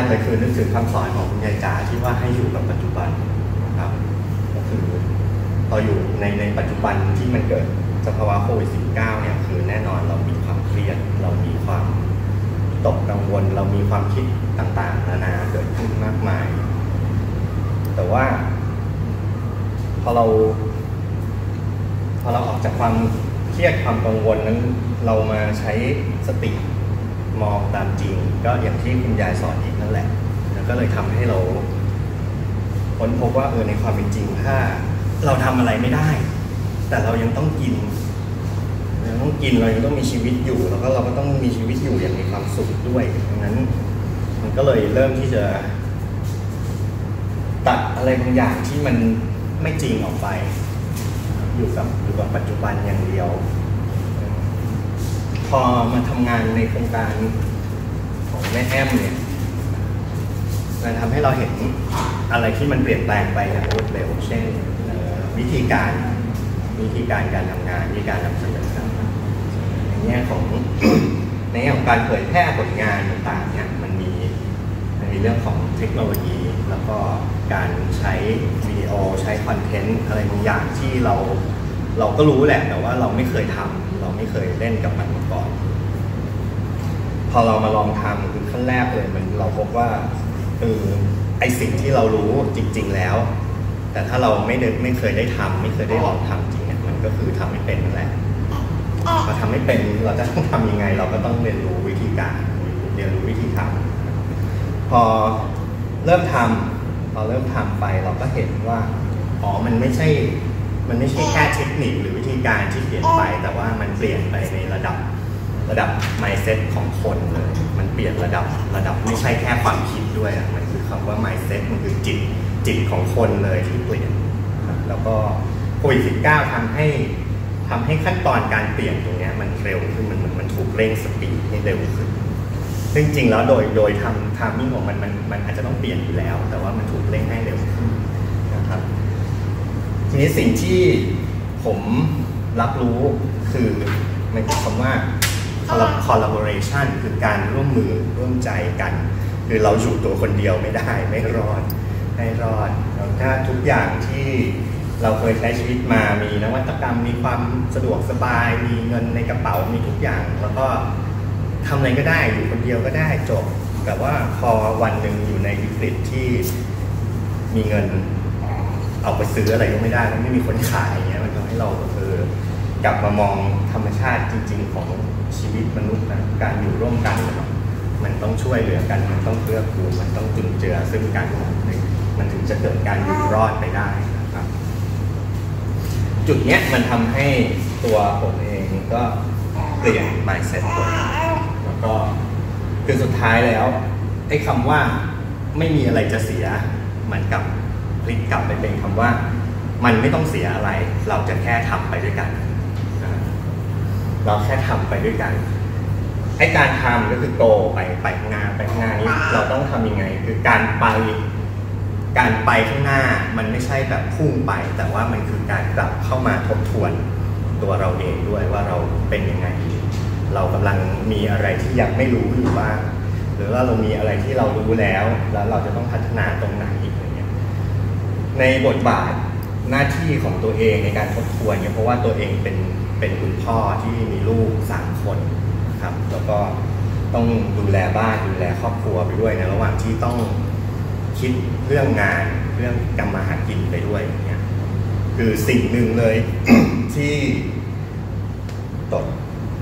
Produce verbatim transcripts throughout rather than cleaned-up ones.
กเลยคือนึกถึงคำสอนของคุณยายจ๋าที่ว่าให้อยู่กับปัจจุบันนะครับก็คือเราอยู่ในในปัจจุบันที่มันเกิดสภาวะโควิด สิบเก้า เนี่ยคือแน่นอนเรามีความเครียดเรามีความตกกังวลเรามีความคิดต่างๆนานาเกิดขึ้นมากมายแต่ว่าพอเราพอเราออกจากความเครียดความกังวลนั้นเรามาใช้สติมองตามจริงก็อย่างที่คุณยายสอนอีกนั่นแหละแล้วก็เลยทำให้เราค้นพบว่าเออในความเป็นจริงถ้าเราทำอะไรไม่ได้แต่เรายังต้องกินเราต้องกินเรายังต้องมีชีวิตอยู่แล้วก็เราก็ต้องมีชีวิตอยู่อย่างมีความสุขด้วยดังนั้นมันก็เลยเริ่มที่จะตัดอะไรบางอย่างที่มันไม่จริงออกไปอยู่กับอยู่กับปัจจุบันอย่างเดียวพอมาทำงานในโครงการของแม่แอมเนี่ยมันทำให้เราเห็นอะไรที่มันเปลี่ยนแปลงไปอย่างรวดเร็วเช่นวิธีการวิธีการการทำงานวิธีการนำเสนอในแง่ของ ในแง่ของการเผยแพร่ผลงานต่างๆเนี่ยมันมีมันมีเรื่องของเทคโนโลยีแล้วก็การใช้วิดีโอใช้คอนเทนต์อะไรบางอย่างที่เราเราก็รู้แหละแต่ว่าเราไม่เคยทำเราไม่เคยเล่นกับมันมาก่อนพอเรามาลองทำคือขั้นแรกเลยมันเราพบว่าคือไอสิ่งที่เรารู้จริงๆแล้วแต่ถ้าเราไม่ได้ไม่เคยได้ทำไม่เคยได้ลองทำจริงเนี่ยมันก็คือทำไม่เป็นนั่นแหละพอทำไม่เป็นเราจะต้องทำยังไงเราก็ต้องเรียนรู้วิธีการเรียนรู้วิธีทำพอเริ่มทำพอเริ่มทำไปเราก็เห็นว่าอ๋อมันไม่ใช่มันไม่ใช่แค่เทคนิคหรือวิธีการที่เปลี่ยนไปแต่ว่ามันเปลี่ยนไปในระดับระดับ mindset ของคนเลยมันเปลี่ยนระดับระดับไม่ใช่แค่ความคิดด้วยอ่ะมันคือคำว่า mindset มันคือจิตจิตของคนเลยที่เปลี่ยนแล้วก็โควิด สิบเก้า ทำให้ทำให้ขั้นตอนการเปลี่ยนตรงนี้มันเร็วขึ้นมันมันถูกเร่งสปีดให้เร็วขึ้นซึ่งจริงแล้วโดยโดยทำทามมิ่งของมันมันมันอาจจะต้องเปลี่ยนอยู่แล้วแต่ว่ามันถูกเร่งให้เร็วขึ้นนะครับทีนี้สิ่งที่ผมรับรู้คือมันคือคำว่า collaboration คือการร่วมมือร่วมใจกันคือเราอยู่ตัวคนเดียวไม่ได้ไม่รอดไม่รอดแล้วถ้าทุกอย่างที่เราเคยใช้ชีวิตมามีนวัตกรรมมีความสะดวกสบายมีเงินในกระเป๋ามีทุกอย่างแล้วก็ทำอะไรก็ได้อยู่คนเดียวก็ได้จบแต่ว่าพอวันหนึ่งอยู่ในวิกฤตที่มีเงินเอาไปซื้ออะไรก็ไม่ได้แล้วไม่มีคนขายอย่างเงี้ยมันทำให้เราเออกลับมามองธรรมชาติจริงๆของชีวิตมนุษย์นะการอยู่ร่วมกันมันต้องช่วยเหลือกันมันต้องเพื่อกูลมันต้องจุนเจือซึ่งกันมันถึงจะเกิดการอยู่รอดไปได้นะครับจุดเนี้ยมันทำให้ตัวผมเองก็เปลี่ยน mindset ตัวเองแล้วก็คือสุดท้ายแล้วไอ้คำว่าไม่มีอะไรจะเสียมันกลับพลิกกลับไปเป็นคำว่ามันไม่ต้องเสียอะไรเราจะแค่ทำไปด้วยกันเราแค่ทำไปด้วยกันไอ้การทำก็คือโตไปไปข้างหน้าไปข้างหน้านี้เราต้องทำยังไงคือการไปการไปข้างหน้ามันไม่ใช่แบบพุ่งไปแต่ว่ามันคือการกลับเข้ามาทบทวนตัวเราเองด้วยว่าเราเป็นยังไงเรากำลังมีอะไรที่ยังไม่รู้อยู่บ้างหรือว่าเรามีอะไรที่เรารู้แล้วแล้วเราจะต้องพัฒนาตรงไหนอย่างเงี้ยในบทบาทหน้าที่ของตัวเองในการทบทวนเนี่ยเพราะว่าตัวเองเป็นเป็นคุณพ่อที่มีลูกสามคนครับแล้วก็ต้องดูแลบ้านดูแลครอบครัวไปด้วยในระหว่างที่ต้องคิดเรื่องงานเรื่องกำมาหากินไปด้วยอย่างเงี้ยคือสิ่งหนึ่งเลย ที่ตด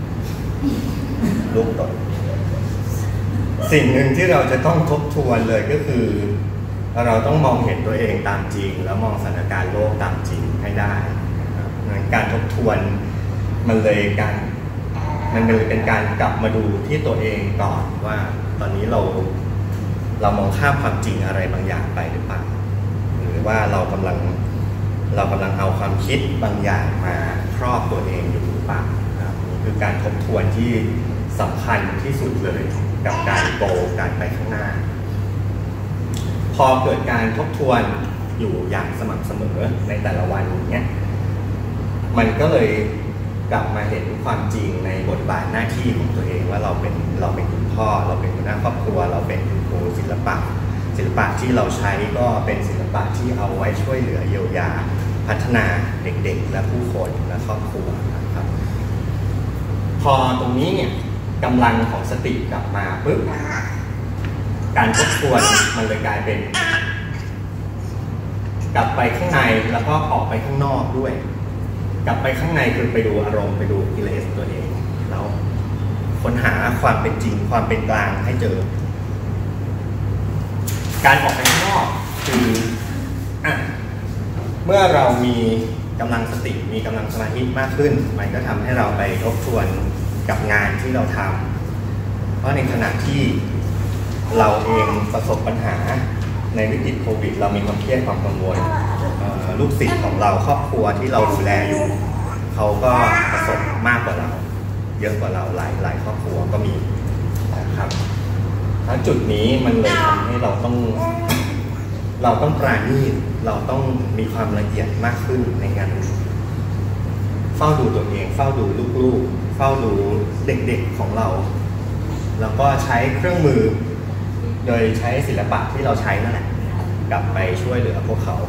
ลูกตดสิ่งหนึ่งที่เราจะต้องทบทวนเลยก็คือเราต้องมองเห็นตัวเองตามจริงแล้วมองสถานการณ์โลกตามจริงให้ได้การทบทวนมันเลยการมันเลยเป็นการกลับมาดูที่ตัวเองก่อนว่าตอนนี้เราเรามองข้ามความจริงอะไรบางอย่างไปหรือเปล่าหรือว่าเรากำลังเรากำลังเอาความคิดบางอย่างมาครอบตัวเองอยู่หรือเปล่านี่คือการทบทวนที่สำคัญที่สุดเลยกับการโตการไปข้างหน้าพอเกิดการทบทวนอยู่อย่างสม่ำเสมอในแต่ละวันอย่างเงี้ยมันก็เลยกลับมาเห็นความจริงในบทบาทหน้าที่ของตัวเองว่าเราเป็นเราเป็นคุณพ่อเราเป็นหัวหน้าครอบครัวเราเป็นโอ้ศิลปะศิลปะที่เราใช้ก็เป็นศิลปะที่เอาไว้ช่วยเหลือเยียวยาพัฒนาเด็กๆและผู้คนและครอบครัวนะครับพอตรงนี้เนี่ยกำลังของสติกลับมาปุ๊บการทบทวนมันเลยกลายเป็นกลับไปข้างในแล้วก็ออกไปข้างนอกด้วยกลับไปข้างในคือไปดูอารมณ์ไปดูกิเลสตัวเองแล้วค้นหาความเป็นจริงความเป็นกลางให้เจอการออกไปข้างนอกคืออ่ะเมื่อเรามีกำลังสติมีกำลังสมาธิมากขึ้นมันก็ทำให้เราไปทบทวนกับงานที่เราทำเพราะในขณะที่เราเองประสบปัญหาในวิกฤตโควิดเรามีความเครียดความกังวลลูกศิษย์ของเราครอบครัวที่เราดูแลอยู่เขาก็ประสบมากกว่าเราเยอะกว่าเราหลายหลายครอบครัวก็มีนะครับแล้วจุดนี้มันเลยทำให้เราต้องเราต้องปราณีตเราต้องมีความละเอียดมากขึ้นในงานเฝ้าดูตัวเองเฝ้าดูลูกๆเฝ้าดูเด็กๆของเราแล้วก็ใช้เครื่องมือโดยใช้ศิลปะที่เราใช้นั่นแหละกลับไปช่วยเหลือพวกเขา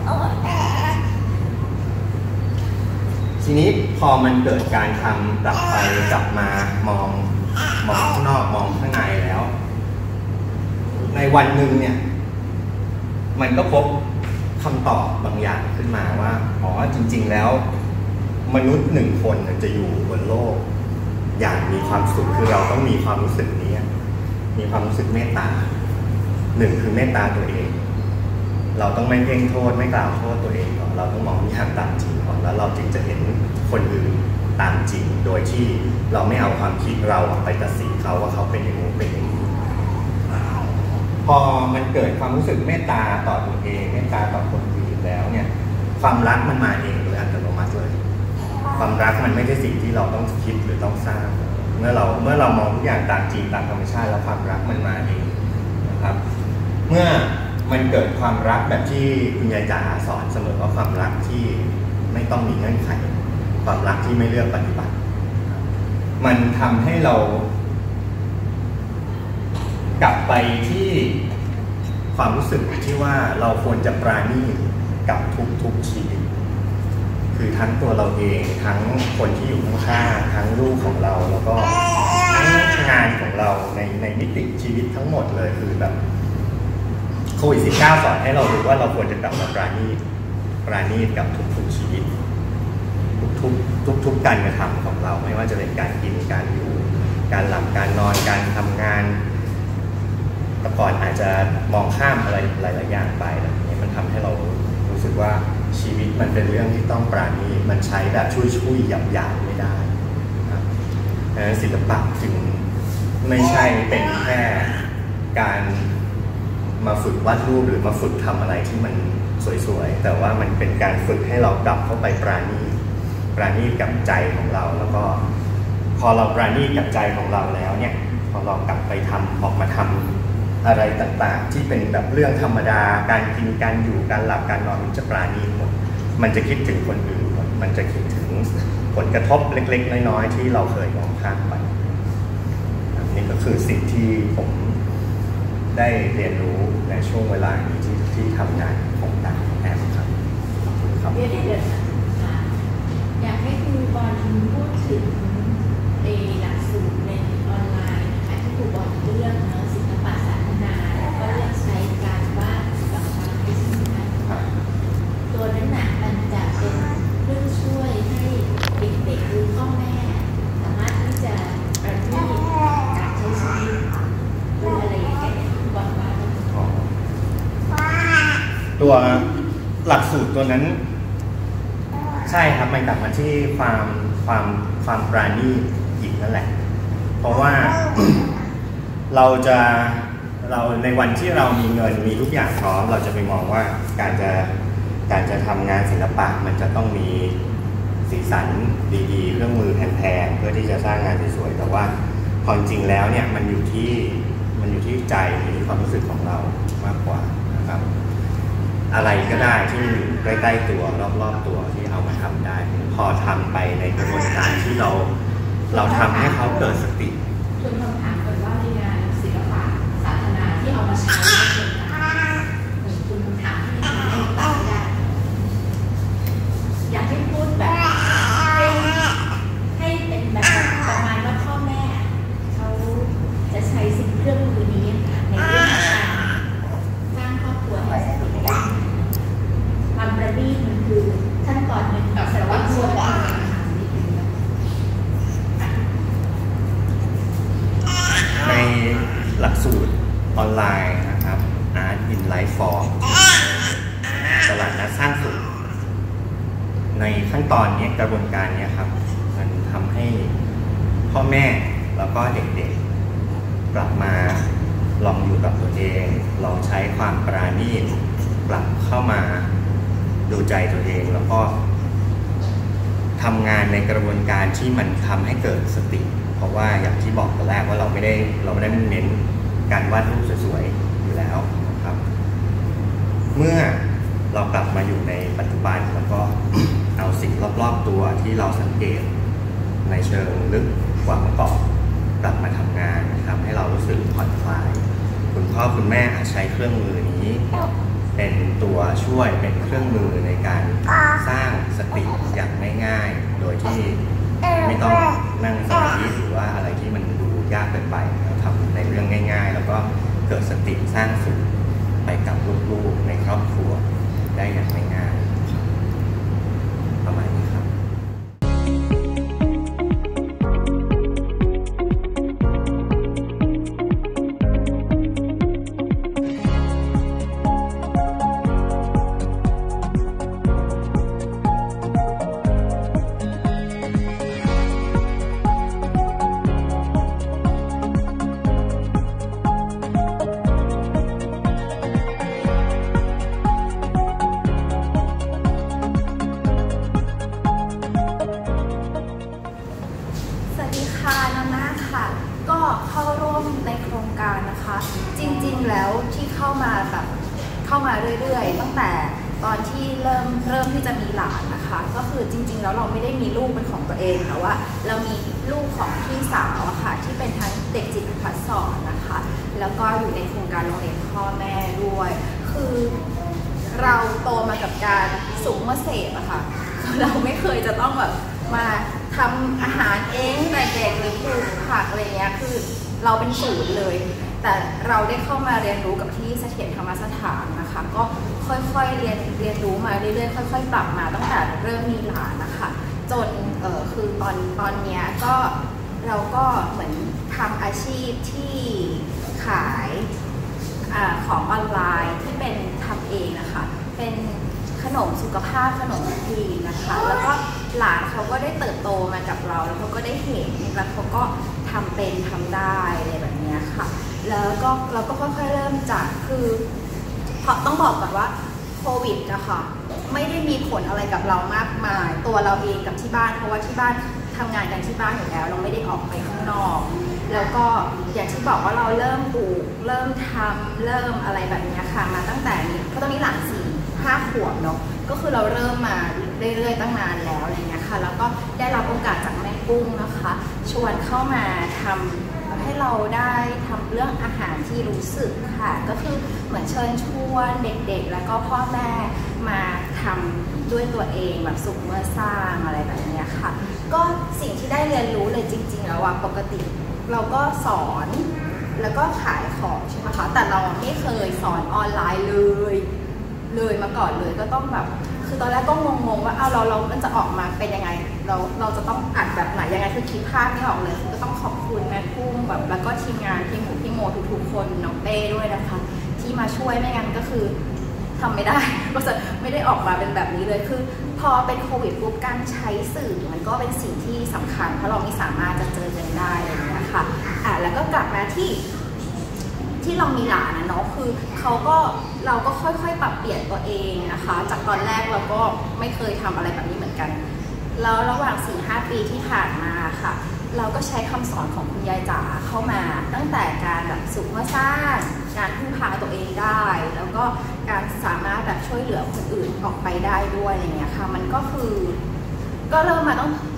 ทีนี้พอมันเกิดการทำกลับไปกลับมามองมองข้างนอกมองข้างในแล้วในวันหนึ่งเนี่ยมันก็พบคำตอบบางอย่างขึ้นมาว่าอ๋อจริงๆแล้วมนุษย์หนึ่งคนจะอยู่บนโลกอย่างมีความสุขคือเราต้องมีความรู้สึกนี้มีความรู้สึกเมตตาหนึ่งคือเมตตาตัวเองเราต้องไม่เพ่งโทษไม่กล่าวโทษตัวเองก่อนเราต้องมองอย่างตามจริงก่อนแล้วเราจึงจะเห็นคนอื่นตามจริงโดยที่เราไม่เอาความคิดเราไปตัดสินเขาว่าเขาเป็นอย่างนู้นเป็นอย่างนี้พอมันเกิดความรู้สึกเมตตาต่อตัวเองเมตตาต่อคนอื่นแล้วเนี่ยความรักมันมาเองโดยอัตโนมัติเลยความรักมันไม่ใช่สิ่งที่เราต้องคิดหรือต้องสร้างเมื่อเราเมื่อเรามองทุกอย่างตามจริงตามธรรมชาติแล้วความรักมันมาเองนะครับเมื่อมันเกิดความรักแบบที่คุณยายจ๋าสอนเสมอว่าความรักที่ไม่ต้องมีเงื่อนไขความรักที่ไม่เลือกปฏิบัติมันทำให้เรากลับไปที่ความรู้สึกที่ว่าเราควรจะปราณีตกับทุกๆชีวิตคือทั้งตัวเราเองทั้งคนที่อยู่ข้างๆทั้งลูกของเราแล้วก็ทั้งงานของเราในในมิติชีวิตทั้งหมดเลยคือแบบโควิด สิบเก้า สอนให้เรารู้ว่าเราควรจะกลับมาปราณีตปราณีตกับทุกๆชีวิตทุกๆทุกๆการกระทำของเราไม่ว่าจะเป็นการกินการอยู่การหลับการนอนการทำงานแต่ก่อนอาจจะมองข้ามอะไรหลายๆอย่างไปแบบนี้มันทำให้เรารู้สึกว่าชีวิตมันเป็นเรื่องที่ต้องปราณีตมันใช้แบบช่วยๆหยาบๆไม่ได้ครับศิลปะจึงไม่ใช่เป็นแค่การมาฝึกวาดรูปหรือมาฝึกทำอะไรที่มันสวยๆแต่ว่ามันเป็นการฝึกให้เรากลับเข้าไปปราณีตปราณีตกับใจของเราแล้วก็พอเราปราณีตกับใจของเราแล้วเนี่ยพอเรากลับไปทำออกมาทำอะไรต่างๆที่เป็นแบบเรื่องธรรมดาการกินการอยู่การหลับการนอนมันจะปราณีตหมดมันจะคิดถึงคนอื่นหมดมันจะคิดถึงผลกระทบเล็กๆน้อยๆที่เราเคยมองข้ามไปนี่ก็คือสิ่งที่ผมได้เรียนรู้ในช่วงเวลานี้ที่ที่ทำงานของต่างแอปครับเดี๋ยวเดี๋ยวอยากให้คุณบอลพูดถึงในหลักสูตรในออนไลน์นะคะที่ครูบอลเรื่องเนื้อศิลปะศาสนาแล้วก็เรื่องใช้การวาดบางครั้งที่สำคัญตัวนั้นหนักมันจะเป็นเรื่องช่วยให้เด็กๆหรือพ่อแม่สามารถที่จะประณีตการใช้ชีวิตหรืออะไรอย่างเงี้ยครูบอลว่าตัวหลักสูตรตัวนั้นใช่ครับมันกลับมาที่ความความความปราณีตอีกนั่นแหละเพราะว่า เราจะเราในวันที่เรามีเงินมีทุกอย่างพร้อมเราจะไปมองว่าการจะการจะทำงานศิลปะมันจะต้องมีสีสันดีๆเครื่องมือแพงๆเพื่อที่จะสร้างงานสวยๆแต่ว่าพอจริงแล้วเนี่ยมันอยู่ที่มันอยู่ที่ใจอยู่ที่ความรู้สึกของเรามากกว่านะครับอะไรก็ได้ที่อยู่ใกล้ๆตัวรอบๆตัวที่เอามาทำได้พอทำไปในกระบวนการที่เราเราทำให้เขาเกิดสติคุณคำถามก่อนว่าในงานศิลปะศาสนาที่เอามาใช้ในโครงการเหมือนคุณถามที่ไม่ตอบไม่ได้อยากให้พูดแบบให้ให้เป็นแบบประมาณว่าพ่อแม่เขาจะใช้สิ่งเครื่องมือนี้ในเรื่องของการสร้างครอบครัวให้สมบูรณ์ความประณีตมันคือขั้นตอนหนึ่งแต่ว่าส่วนต่างในหลักสูตรออนไลน์นะครับ Art in Life Form ตลาดนัดสร้างสุขในขั้นตอนนี้กระบวนการนี้ครับมันทำให้พ่อแม่แล้วก็เด็กๆกลับมาลองอยู่กับตัวเองลองใช้ความปราณีตกลับเข้ามาดูใจตัวเองแล้วก็ทำงานในกระบวนการที่มันทำให้เกิดสติเพราะว่าอย่างที่บอกตอนแรกว่าเราไม่ได้เราไม่ได้เน้นการวาดรูปสวยๆอยู่แล้วนะครับเมื่อเรากลับมาอยู่ในปัจจุบันแล้วก็ เอาสิ่งรอบๆตัวที่เราสังเกตในเชิงลึกกว่าเมื่อก่อนกลับมาทำงานทำให้เรารู้สึกผ่อนคลายคุณพ่อคุณแม่อาจใช้เครื่องมือนี้เป็นตัวช่วยเป็นเครื่องมือในการสร้างสติอย่างง่ายๆโดยที่ไม่ต้องนั่งสมาธิหรือว่าอะไรที่มันดูยากเกินไปทำในเรื่องง่ายๆแล้วก็เกิดสติสร้างสุขไปกับลูกๆในครอบครัวได้อย่างง่ายๆประมาณนี้ครับเข้าร่วมในโครงการนะคะจริงๆแล้วที่เข้ามาแบบเข้ามาเรื่อยๆตั้งแต่ตอนที่เริ่มเริ่มที่จะมีหลานนะคะก็คือจริงๆแล้วเราไม่ได้มีลูกเป็นของตัวเองแต่ว่าเรามีลูกของพี่สาวอะค่ะที่เป็นทั้งเด็กจิตวิทยาสอนนะคะแล้วก็อยู่ในโครงการโรงเรียนพ่อแม่ด้วยคือเราโตมากับการสุกเมื่อเสพอะค่ะเราไม่เคยจะต้องแบบมาทำอาหารเองแต่เด็กหรือปลูกผักอะไรเงี้ยคือเราเป็นศูนย์เลยแต่เราได้เข้ามาเรียนรู้กับที่เสถียรธรรมสถานนะคะก็ค่อยๆเรียนเรียนรู้มาเรื่อยๆค่อยๆปรับมาตั้งแต่เริ่มมีหลานนะคะจนเออคือตอนตอนเนี้ยก็เราก็เหมือนทำอาชีพที่ขายอของออนไลน์ที่เป็นทำเองนะคะเป็นขนมสุขภาพขนมคลีนนะคะแล้วก็หลานเขาก็ได้เติบโตมากับเราแล้วเขาก็ได้เห็นแล้วเขาก็ทำเป็นทำได้อะไรแบบนี้ค่ะแล้วก็เราก็ค่อยๆเริ่มจากคือเพราะต้องบอกก่อนว่าโควิดนะคะไม่ได้มีผลอะไรกับเรามากมายตัวเราเองกับที่บ้านเพราะว่าที่บ้านทำงานกันที่บ้านอยู่แล้วเราไม่ได้ออกไปข้างนอกแล้วก็อย่างที่บอกว่าเราเริ่มปลูกเริ่มทำเริ่มอะไรแบบนี้ค่ะมาตั้งแต่นี้เพราะตอนนี้หลานสี่ห้าขวบเนาะก็คือเราเริ่มมาเรื่อยๆตั้งนานแล้วอะไรเงี้ยค่ะแล้วก็ได้รับโอกาสจากแม่กุ้งนะคะชวนเข้ามาทำให้เราได้ทำเรื่องอาหารที่รู้สึกค่ะก็คือเหมือนเชิญชวนเด็กๆแล้วก็พ่อแม่มาทำด้วยตัวเองแบบสุขเมื่อสร้างอะไรแบบนี้ค่ะก็สิ่งที่ได้เรียนรู้เลยจริงๆแล้วว่าปกติเราก็สอนแล้วก็ขายของใช่ไหมคะแต่เราไม่เคยสอนออนไลน์เลยเลยมาก่อนเลยก็ต้องแบบคือตอนแรกก็งงๆว่าเอาเราเรามันจะออกมาเป็นยังไงเราเราจะต้องอัดแบบไหนยังไงคือคิดภาพไม่ออกเลยก็ต้องขอบคุณแม่กุ้งแบบแล้วก็ทีมงานพี่หมูพี่โมทุกๆคนน้องเป้ด้วยนะคะที่มาช่วยไม่งั้นก็คือทำไม่ได้ก็จะไม่ได้ออกมาเป็นแบบนี้เลยคือพอเป็นโควิดปุ๊บการใช้สื่อมันก็เป็นสิ่งที่สำคัญเพราะเราไม่สามารถจะเจอกันได้อะไรอย่างเงี้ยค่ะอ่ะแล้วก็กลับมาที่ที่เรามีหลานนะเนาะคือเขาก็เราก็ค่อยๆปรับเปลี่ยนตัวเองนะคะจากตอนแรกเราก็ไม่เคยทำอะไรแบบนี้เหมือนกันแล้วระหว่าง สี่ห้า ปีที่ผ่านมาค่ะเราก็ใช้คำสอนของคุณยายจ๋าเข้ามาตั้งแต่การแบบสุขเมื่อสร้างการพึ่งพาตัวเองได้แล้วก็การสามารถแบบช่วยเหลือคนอื่นออกไปได้ด้วยอะไรเงี้ยค่ะมันก็คือก็เริ่มมาต้อง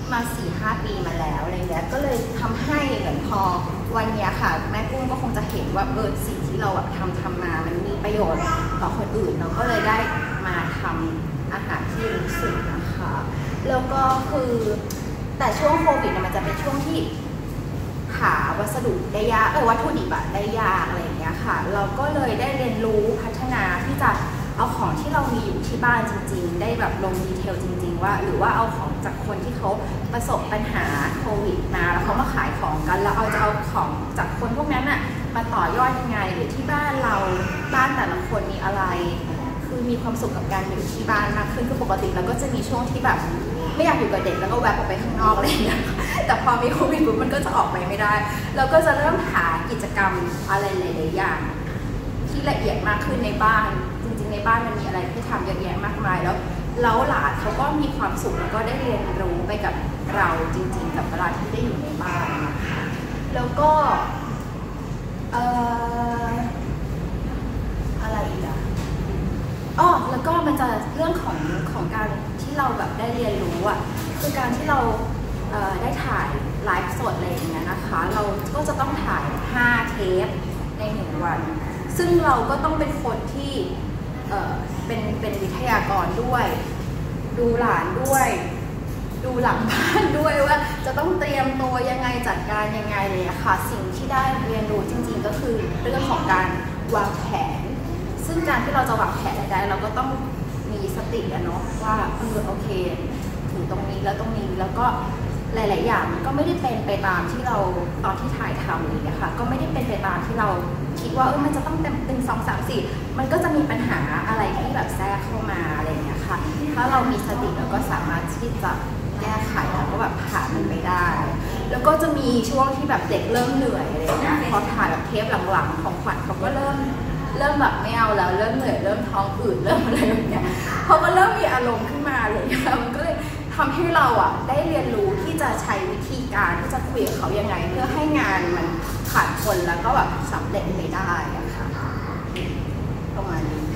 มาสี่ห้าปีมาแล้วอะไรเงี้ยก็เลยทำให้เหมือนพอวันนี้ค่ะแม่กุ้งก็คงจะเห็นว่าเออสิ่งที่เราแบบทำทำมามันมีประโยชน์ต่อคนอื่นเราก็เลยได้มาทำอาหารที่รู้สึกนะคะแล้วก็คือแต่ช่วงโควิดมันจะเป็นช่วงที่หาวัสดุได้ยากเออวัตถุดิบได้ยากอะไรอย่างเงี้ยค่ะเราก็เลยได้เรียนรู้พัฒนาที่จะเอาของที่เรามีอยู่ที่บ้านจริงๆได้แบบลงดีเทลจริงๆว่าหรือว่าเอาของจากคนที่เขาประสบปัญหาโควิดมาแล้วเขามาขายของกันแล้วเอาจะเอาของจากคนพวกนั้นอะมาต่อยอดยังไงหรือที่บ้านเราบ้านแต่ละคนมีอะไรคือมีความสุขกับการอยู่ที่บ้านมากขึ้นคือปกติเราก็จะมีช่วงที่แบบไม่อยากอยู่กับเด็กแล้วก็แวะออกไปข้างนอกอะไรอย่างเงี้ยแต่พอมีโควิดปุ๊บมันก็จะออกไปไม่ได้เราก็จะเริ่มหากิจกรรมอะไรหลายๆอย่างที่ละเอียดมากขึ้นในบ้านจริงๆในบ้านมันมีอะไรที่ทำเยอะแยะมากมายแล้วแล้วหลานเขาก็มีความสุขแล้วก็ได้เรียนรู้ไปกับเราจริงๆกับเวลาที่ได้อยู่ในบ้านนะคะแล้วก็เอ่ออะไรอีกอะอ๋อแล้วก็มันจะเรื่องของของการที่เราแบบได้เรียนรู้อ่ะคือการที่เราเอ่อได้ถ่ายไลฟ์สดอะไรอย่างเงี้ยนะคะเราก็จะต้องถ่ายห้าเทปในหนึ่งวันซึ่งเราก็ต้องเป็นคนที่เอ่อเป็นเป็นวิทยากรด้วยดูหลานด้วยดูหลังบ้านด้วยว่าจะต้องเตรียมตัวยังไงจัดการยังไงเลยอะค่ะสิ่งที่ได้เรียนรู้จริงๆก็คือเรื่องของการวางแผนซึ่งการที่เราจะวางแผนได้เราก็ต้องมีสติอะเนาะว่าเออโอเคถึงตรงนี้แล้วตรงนี้แล้วก็หลายๆอย่างก็ไม่ได้เป็นไปตามที่เราตอนที่ถ่ายทำเลยนะคะก็ไม่ได้เป็นไปตามที่เราคิดว่าเออมันจะต้องเต็มหนึ่งสองสามสี่มันก็จะมีปัญหาอะไรที่แบบแทรกเข้ามาอะไรอย่างเงี้ยค่ะถ้าเรามีสติเราก็สามารถที่จะแก้ไขแล้วก็แบบผ่านมันไปได้แล้วก็จะมีช่วงที่แบบเด็กเริ่มเหนื่อยอะไรอย่างเงี้ยพอถ่ายแบบเทปหลังๆของขวัญเขาก็เริ่มเริ่มแบบไม่เอาแล้วเริ่มเหนื่อยเริ่มท้องอืดเริ่มอะไรแบบเนี้ยเขาก็เริ่มมีอารมณ์ขึ้นมาเลยค่ะมันก็เลยทำให้เราอ่ะได้เรียนรู้ที่จะใช้วิธีการที่จะคุยกับเขายังไงเพื่อให้งานมันผ่านคนแล้วก็แบบสำเร็จไปได้อะค่ะประมาณนี้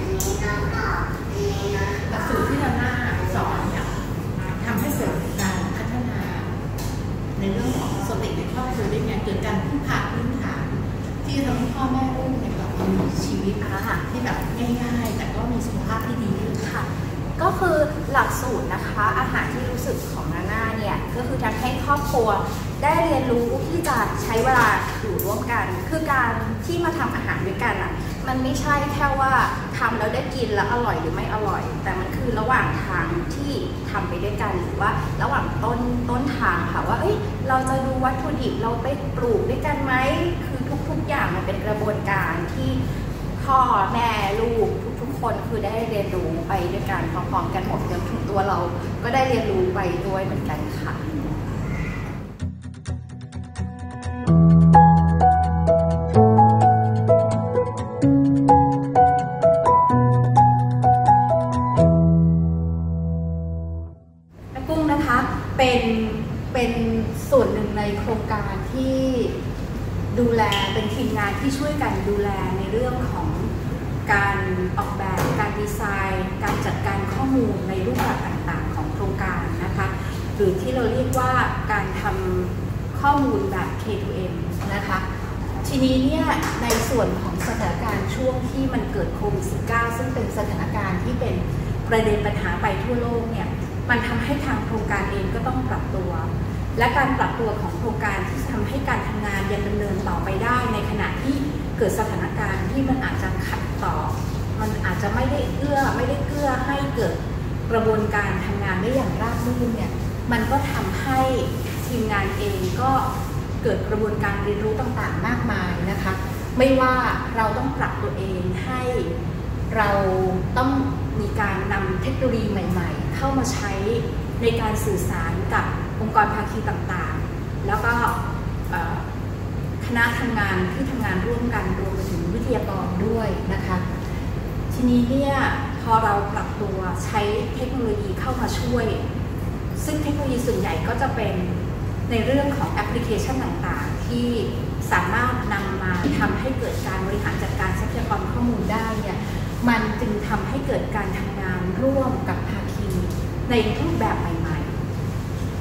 หลักสูตรที่เราหน้าสอนเนี่ยทำให้เกิดการพัฒนาในเรื่องของสติในครอบครัวได้ไงเกิดการพื้นฐานพื้นฐานที่ทำให้พ่อแม่ลูกเนี่ยแบบมีชีวิตนะคะที่แบบง่ายๆแต่ก็มีสุขภาพที่ดีค่ะก็คือหลักสูตรนะคะอาหารที่รู้สึกของนาน่าเนี่ยก็คือทำให้ครอบครัวได้เรียนรู้ที่จะใช้เวลาอยู่ร่วมกันคือการที่มาทำอาหารด้วยกันอ่ะมันไม่ใช่แค่ว่าทำแล้วได้กินแล้วอร่อยหรือไม่อร่อยแต่มันคือระหว่างทางที่ทำไปด้วยกันหรือว่าระหว่างต้นต้นทางค่ะว่าเอ้ยเราจะดูวัตถุดิบเราไปปลูกด้วยกันไหมคือทุกๆอย่างมันเป็นกระบวนการที่พ่อแม่ลูกทุกๆคนคือได้เรียนรู้ไปด้วยกันพร้อมๆกันหมดจนถึงตัวเราก็ได้เรียนรู้ไปด้วยเหมือนกันค่ะกุ้งนะคะเป็นเป็นส่วนหนึ่งในโครงการที่ดูแลเป็นทีมงานที่ช่วยกันดูแลในเรื่องของการออกแบบการดีไซน์การจัดการข้อมูลในรูปแบบต่างๆของโครงการนะคะหรือที่เราเรียกว่าการทำข้อมูลแบบ เค ทู เอ็ม นะคะทีนี้เนี่ยในส่วนของสถานการณ์ช่วงที่มันเกิดโควิด สิบเก้า ซึ่งเป็นสถานการณ์ที่เป็นประเด็นปัญหาไปทั่วโลกเนี่ยมันทำให้ทางโครงการเองก็ต้องปรับตัวและการปรับตัวของโครงการที่ทำให้การทำงานยังดำเนินต่อไปได้ในขณะที่เกิดสถานการณ์ที่มันอาจจะขัดต่อมันอาจจะไม่ได้เอื้อไม่ได้เกื้อให้เกิดกระบวนการทำงานได้อย่างราบรื่นเนี่ยมันก็ทำให้ทีมงานเองก็เกิดกระบวนการเรียนรู้ต่างๆมากมายนะคะไม่ว่าเราต้องปรับตัวเองให้เราต้องมีการนำเทคโนโลยีใหม่ๆเข้ามาใช้ในการสื่อสารกับองค์กรภาคีต่างๆแล้วก็คณะทำงานที่ทำงานร่วมกันรวมไปถึงวิทยากรด้วยนะคะทีนี้เนี่ยพอเราปรับตัวใช้เทคโนโลยีเข้ามาช่วยซึ่งเทคโนโลยีส่วนใหญ่ก็จะเป็นในเรื่องของแอปพลิเคชันต่างๆที่สามารถนำมาทำให้เกิดการบริหารจัดการทรัพยากรข้อมูลได้เนี่ยมันจึงทำให้เกิดการทำงานร่วมกับภาคีในรูปแบบใหม่ๆ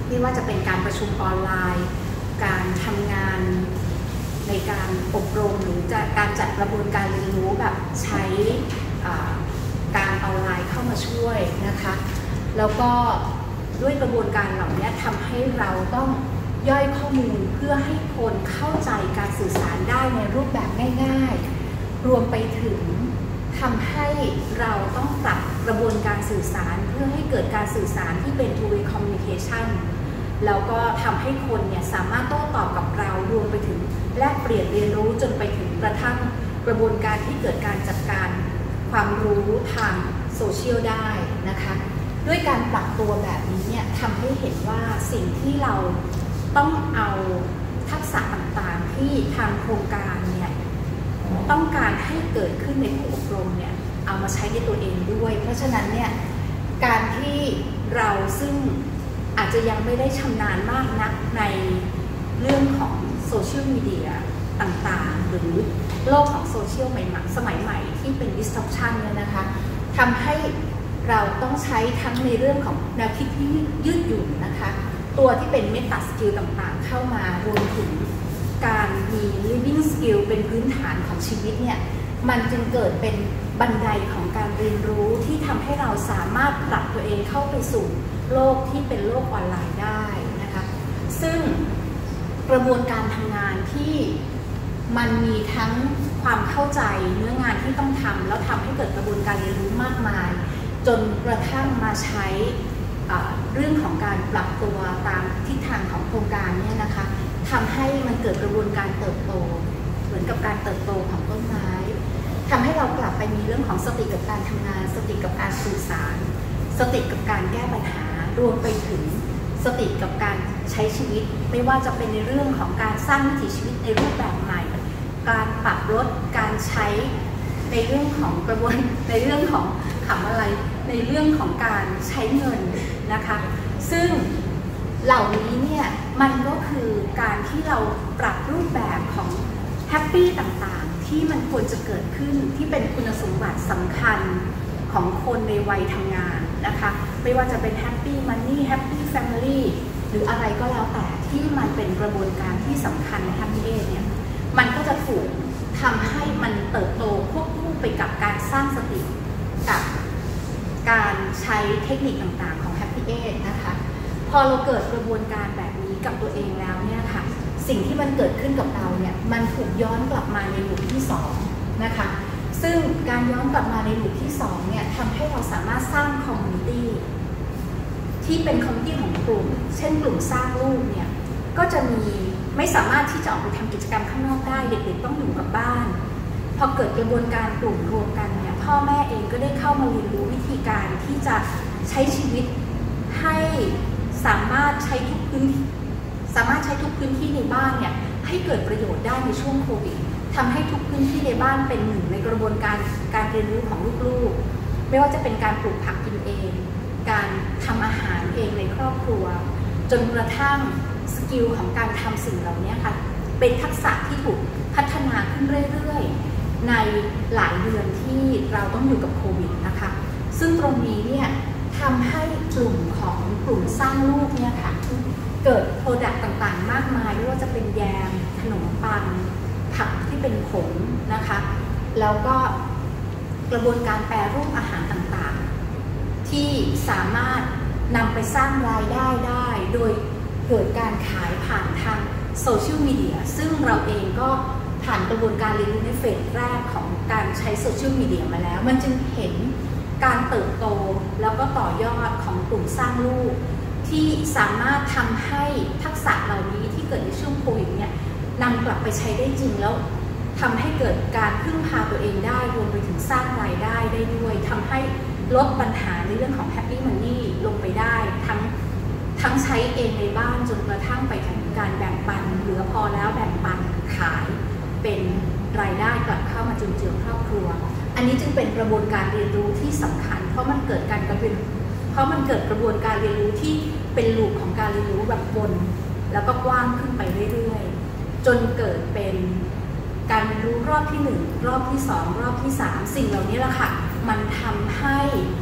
ไม่ว่าจะเป็นการประชุมออนไลน์การทำงานในการอบรมหรือจะการจัดกระบวนการเรียนรู้แบบใช้การออนไลน์เข้ามาช่วยนะคะแล้วก็ด้วยกระบวนการเหล่านี้ทำให้เราต้องย่อยข้อมูลเพื่อให้คนเข้าใจการสื่อสารได้ในรูปแบบง่ายๆรวมไปถึงทำให้เราต้องปรับกระบวนการสื่อสารเพื่อให้เกิดการสื่อสารที่เป็น two way communication แล้วก็ทำให้คนเนี่ยสามารถโต้ตอบกับเรารวมไปถึงแลกเปลี่ยนเรียนรู้จนไปถึงกระทั่งกระบวนการที่เกิดการจัดการความรู้ทางโซเชียลได้นะคะด้วยการปรับตัวแบบนี้เนี่ยทำให้เห็นว่าสิ่งที่เราต้องเอาทักษะต่างๆที่ทางโครงการเนี่ยต้องการให้เกิดขึ้นในผู้อบรมเนี่ยเอามาใช้ในตัวเองด้วยเพราะฉะนั้นเนี่ยการที่เราซึ่งอาจจะยังไม่ได้ชำนาญมากนักในเรื่องของโซเชียลมีเดียต่างๆหรือโลกของโซเชียลใหม่ๆสมัยใหม่ที่เป็น disruption เนี่ยนะคะทำให้เราต้องใช้ทั้งในเรื่องของแนวคิดที่ยืดหยุ่นนะคะตัวที่เป็น meta skill ต่างๆเข้ามารวมถึงการมี living skill เป็นพื้นฐานของชีวิตเนี่ยมันจึงเกิดเป็นบันไดของการเรียนรู้ที่ทำให้เราสามารถปรับตัวเองเข้าไปสู่โลกที่เป็นโลกออนไลน์ได้นะคะซึ่งกระบวนการทำงานที่มันมีทั้งความเข้าใจเนื้องานที่ต้องทำแล้วทำให้เกิดกระบวนการเรียนรู้มากมายจนกระทั่งมาใช้เรื่องของการปรับตัวตามทิศทางของโครงการเนี่ยนะคะทำให้มันเกิดกระบวนการเติบโตเหมือนกับการเติบโตของต้นไม้ทำให้เรากลับไปมีเรื่องของสติกับการทำงานสติกับการสื่อสารสติกับการแก้ปัญหารวมไปถึงสติกับการใช้ชีวิตไม่ว่าจะเป็นในเรื่องของการสร้างวิถีชีวิตในรูปแบบใหม่การปรับลดการใช้ในเรื่องของกระบวนในเรื่องของคำอะไรในเรื่องของการใช้เงินนะคะซึ่งเหล่านี้เนี่ยมันก็คือการที่เราปรับรูปแบบของแฮปปี้ต่างๆที่มันควรจะเกิดขึ้นที่เป็นคุณสมบัติสำคัญของคนในวัยทำงานนะคะไม่ว่าจะเป็นแฮปปี้มันนี่แฮปปี้แฟมิลี่หรืออะไรก็แล้วแต่ที่มันเป็นกระบวนการที่สำคัญในแฮปปี้เอจเนี่ยมันก็จะถูกทำให้มันเติบโตควบคู่ไปกับการสร้างสติกับการใช้เทคนิคต่างๆของ Happy Age นะคะพอเราเกิดกระบวนการแบบนี้กับตัวเองแล้วเนี่ยค่ะสิ่งที่มันเกิดขึ้นกับเราเนี่ยมันถูกย้อนกลับมาในลูปที่สองนะคะซึ่งการย้อนกลับมาในลูปที่สองเนี่ยทำให้เราสามารถสร้างคอมมูนิตี้ที่เป็นคอมมูนิตี้ของกลุ่มเช่นกลุ่มสร้างลูกเนี่ยก็จะมีไม่สามารถที่จะออกไปทำกิจกรรมข้างนอกได้เด็กๆต้องอยู่กับบ้านพอเกิดกระบวนการกลุ่มรวมกันเนี่ยพ่อแม่เองก็ได้เข้ามาเรียนรู้วิธีการที่จะใช้ชีวิตให้สามารถใช้ทุกพื้นสามารถใช้ทุกพื้นที่ในบ้านเนี่ยให้เกิดประโยชน์ได้ในช่วงโควิดทำให้ทุกพื้นที่ในบ้านเป็นหนึ่งในกระบวนการการเรียนรู้ของลูกๆไม่ว่าจะเป็นการปลูกผักกินเองการทำอาหารเองในครอบครัวจนกระทั่งสกิลของการทำสิ่งเหล่านี้ค่ะเป็นทักษะที่ถูกพัฒนาขึ้นเรื่อยๆในหลายเดือนที่เราต้องอยู่กับโควิดนะคะซึ่งตรงนี้เนี่ยทำให้กลุ่มของกลุ่มสร้างลูกเนี่ยค่ะเกิดโปรดักต์ต่างๆมากมายไม่ว่าจะเป็นแยมขนมปังผักที่เป็นผงนะคะแล้วก็กระบวนการแปรรูปอาหารต่างๆที่สามารถนำไปสร้างรายได้ได้โดยเกิดการขายผ่านทางโซเชียลมีเดียซึ่งเราเองก็ผ่านกระบวนการเรียนรู้ในเฟสแรกของการใช้โซเชียลมีเดียมาแล้วมันจึงเห็นการเติบโตแล้วก็ต่อยอดของกลุ่มสร้างลูกที่สามารถทำให้ทักษะเหล่านี้ที่เกิดในช่วงโควิดเนี่ยนำกลับไปใช้ได้จริงแล้วทำให้เกิดการพึ่งพาตัวเองได้รวมไปถึงสร้างรายได้ได้ด้วยทำให้ลดปัญหาในเรื่องของ Happy Money ลงไปได้ทั้งทั้งใช้เองในบ้านจนกระทั่งไปถึงการแบ่งปันเหลือพอแล้วแบ่งปันขายเป็นรายได้กลับเข้ามาจุนเจือครอบครัวอันนี้จึงเป็นกระบวนการเรียนรู้ที่สำคัญเพราะมันเกิดการกระบวนเพราะมันเกิดกระบวนการเรียนรู้ที่เป็นลูปของการเรียนรู้แบบวนแล้วก็กว้างขึ้นไปเรื่อยๆจนเกิดเป็นการเรียนรู้รอบที่หนึ่งรอบที่สองรอบที่สามสิ่งเหล่านี้แหละค่ะมันทำให้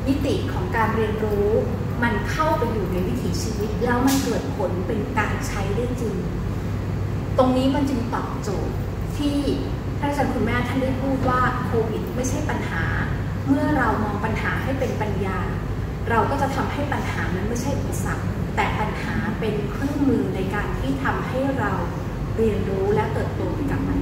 มิติของการเรียนรู้มันเข้าไปอยู่ในวิถีชีวิตแล้วมันเกิดผลเป็นการใช้ได้จริงตรงนี้มันจึงตอบโจทย์ที่ท่านอาจารย์คุณแม่ท่านได้พูดว่าโควิดไม่ใช่ปัญหาเมื่อเรามองปัญหาให้เป็นปัญญาเราก็จะทำให้ปัญหานั้นไม่ใช่อุปสรรคแต่ปัญหาเป็นเครื่องมือในการที่ทำให้เราเรียนรู้และเติบโตไปกับมัน